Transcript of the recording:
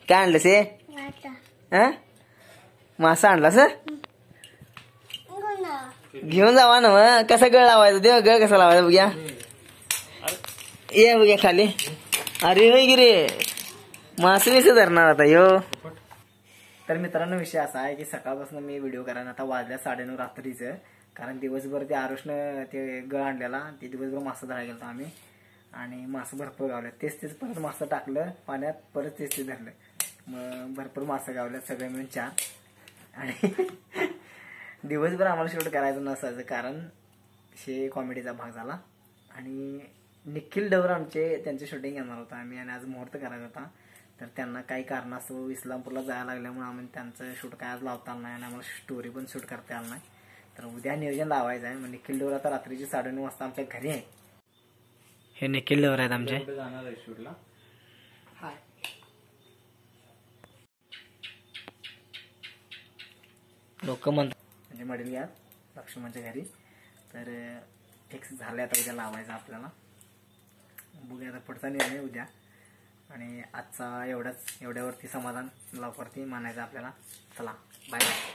काय आणलंस हे? मासा आणलास? घेऊन जावा ना मग. कसा गळ लावायचा देव? गळ कसा लावायचा बघ्या. ये बघ्या खाली. अरे होय गिरे मासे विसे धरणार आता यो. तर मित्रांनो विषय असा आहे की सकाळपासून मी व्हिडिओ करायला आता वाजल्या 9:30 रात्रीचं. कारण दिवसभर ते आरुषनं ते गळ आणलेला ते दिवसभर मासा धरायला गेलो आम्ही आणि मासे भरपूर गावले. तेच परत मासा टाकलं पाण्यात परत तेच धरलं. मग भरपूर मासे गावले सगळे मिळून 4. आणि दिवसभर आम्हाला शूट करायचं नसायचं कारण हे कॉमेडीचा भाग झाला. आणि निखिल डवर आमचे त्यांचे शूटिंग येणार होतं आम्ही आणि आज मुहूर्त करायचा होता. तर त्यांना काही कारणास्तव इस्लामपूरला जायला लागल्यामुळे आम्ही त्यांचं शूट काय आज लावता आलं नाही आणि आम्हाला स्टोरी पण शूट करता आलं नाही. तर उद्या नियोजन लावायचं आहे. मग निखिल डवर आता रात्रीची 9:30 वाजता आमच्या घरी आहे. हे निखिल डवर आहेत आमचे. जाणार आहे शूटला. लोक म्हणतात म्हणजे मडील घ्या लक्ष्मणच्या घरी. तर फिक्स झाले आता उद्या लावायचं आपल्याला. बघूया आता पुढचा निर्णय उद्या. आणि आजचा एवढ्यावरती समाधान लवकरती मानायचं आपल्याला. चला बाय बाय.